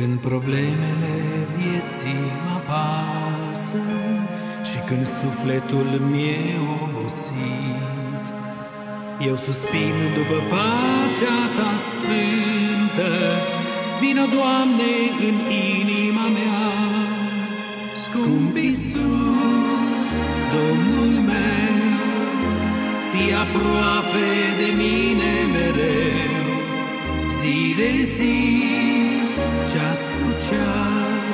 Când problemele vieții mă apasă și când sufletul mi-e obosit, eu suspin după pacea ta sfântă. Vino, Doamne, în inima mea. Scump Iisus, Domnul meu, fii aproape de mine mereu, zi de zi, ceas cu ceas,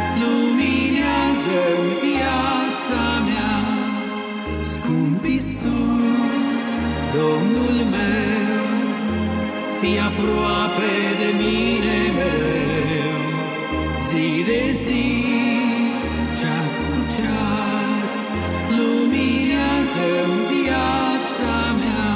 luminează-mi viața mea. Scump Iisus, Domnul meu, fii aproape de mine mereu, zi de zi, ceas cu ceas, luminează-mi viața mea.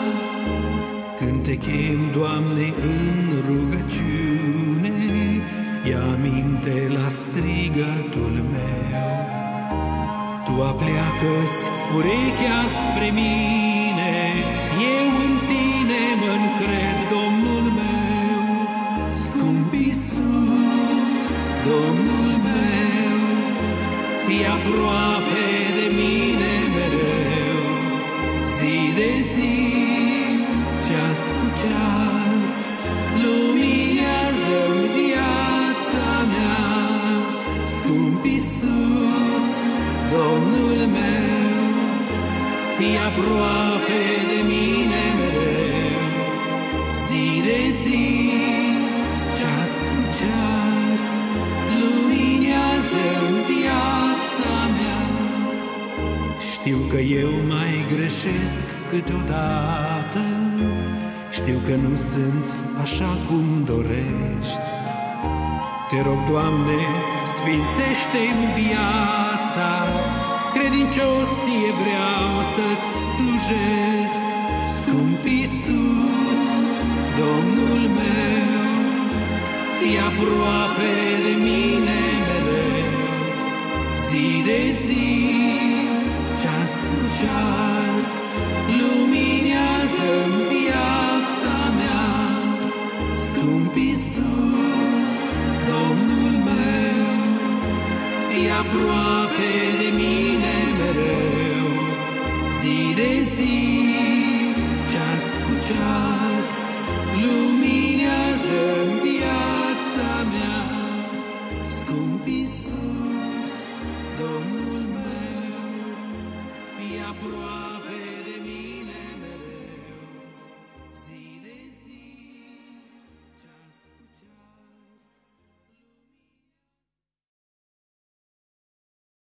Când te chem, Doamne, în rugăciune, ia aminte la strigătul meu. Tu apleacă-ți urechea spre mine, eu în tine mă încred, Domnul meu. Scump Iisus, Domnul meu, fii aproape de mine mereu, zi de zi, ceas cu ceas, luminează-mi viața mea. Scump Iisus, Domnul meu, fii aproape de mine mereu, zi de zi, ceas cu ceas, luminează-mi viața mea. Știu că eu mai greșesc câteodată, știu că nu sunt așa cum dorești. Te rog, Doamne, sfințește-mi viața, credincios ție vreau să-ți slujesc. Scump Iisus, Domnul meu, fii aproape de mine mereu, zi de zi, ceas cu ceas, luminează-mi viața mea. Scump Iisus, Domnul meu, fii aproape de mine mereu, zi de zi, ceas cu ceas, luminează-mi viața mea. Scump Iisus, Domnul meu, fii aproape